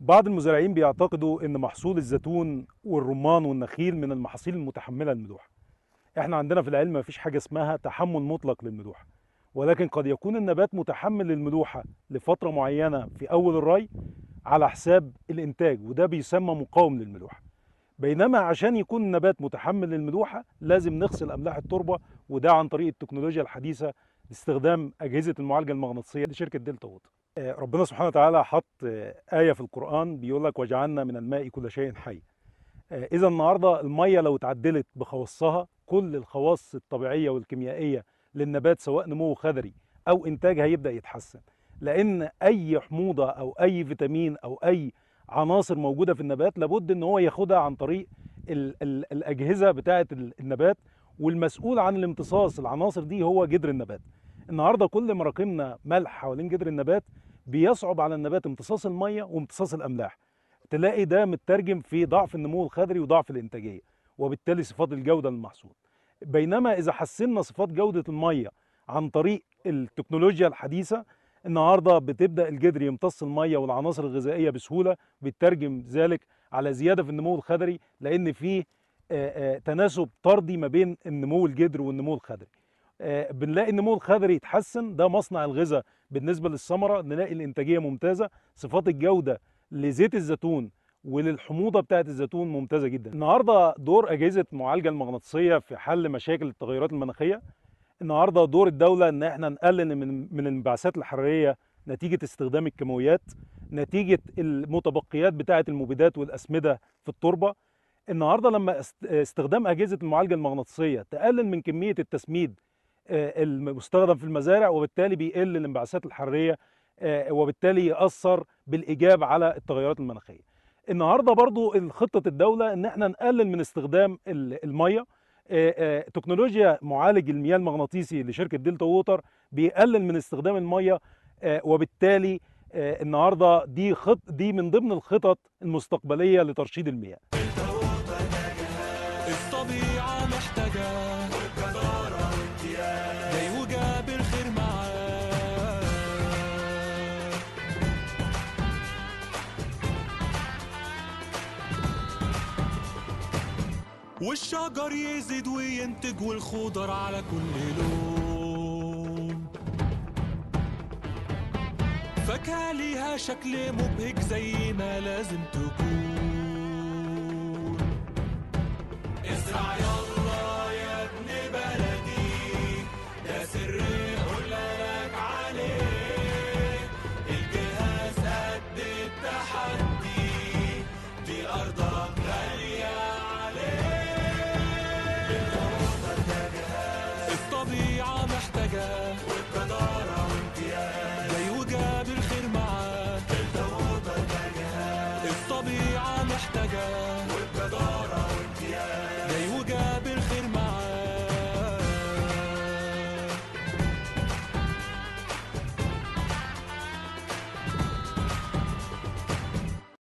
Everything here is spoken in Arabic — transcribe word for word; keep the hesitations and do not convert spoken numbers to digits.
بعض المزارعين بيعتقدوا ان محصول الزيتون والرمان والنخيل من المحاصيل المتحمله للملوحه. احنا عندنا في العلم مفيش حاجه اسمها تحمل مطلق للملوحه، ولكن قد يكون النبات متحمل للملوحه لفتره معينه في اول الري على حساب الانتاج، وده بيسمى مقاوم للملوحه. بينما عشان يكون النبات متحمل للملوحه لازم نغسل املاح التربه، وده عن طريق التكنولوجيا الحديثه باستخدام اجهزه المعالجه المغناطيسيه لشركه دلتا ووتر. آه، ربنا سبحانه وتعالى حط آه، آية في القرآن بيقول لك وجعلنا من الماء كل شيء حي. آه، إذا النهارده المية لو اتعدلت بخواصها، كل الخواص الطبيعية والكيميائية للنبات سواء نمو خضري أو إنتاج هيبدأ يتحسن، لأن أي حموضة أو أي فيتامين أو أي عناصر موجودة في النبات لابد إن هو ياخدها عن طريق ال ال الأجهزة بتاعة النبات، والمسؤول عن الامتصاص العناصر دي هو جذر النبات. النهارده كل ما راكمنا ملح حوالين جذر النبات بيصعب على النبات امتصاص الميه وامتصاص الاملاح، تلاقي ده مترجم في ضعف النمو الخضري وضعف الانتاجيه، وبالتالي صفات الجوده للمحصول. بينما اذا حسنا صفات جوده الميه عن طريق التكنولوجيا الحديثه، النهارده بتبدا الجذر يمتص الميه والعناصر الغذائيه بسهوله، بيترجم ذلك على زياده في النمو الخضري، لان في آه، آه، تناسب طردي ما بين النمو الجذر والنمو الخضري. آه، بنلاقي النمو الخضري يتحسن، ده مصنع الغذاء بالنسبه للثمره، نلاقي الانتاجيه ممتازه، صفات الجوده لزيت الزيتون وللحموضه بتاعه الزيتون ممتازه جدا. النهارده دور اجهزه المعالجه المغناطيسيه في حل مشاكل التغيرات المناخيه. النهارده دور الدوله ان احنا نقلل من من الانبعاثات الحراريه نتيجه استخدام الكيماويات، نتيجه المتبقيات بتاعه المبيدات والاسمده في التربه. النهارده لما استخدام اجهزه المعالجه المغناطيسيه تقلل من كميه التسميد آه، المستخدم في المزارع، وبالتالي بيقل الانبعاثات الحراريه، آه، وبالتالي يأثر بالإيجاب على التغيرات المناخية. النهارده برضو خطة الدولة ان احنا نقلل من استخدام ال- المية. آه، آه، تكنولوجيا معالج المياه المغناطيسي لشركة دلتا ووتر بيقلل من استخدام المية، آه، وبالتالي آه، النهارده دي خط دي من ضمن الخطط المستقبلية لترشيد المياه. الطبيعة محتاجة والجدارة وامتياز جاي وجاب الخير معاه. والشجر يزيد وينتج والخضر على كل لون، فاكهة ليها شكل مبهج زي ما لازم تكون. ازرع يلا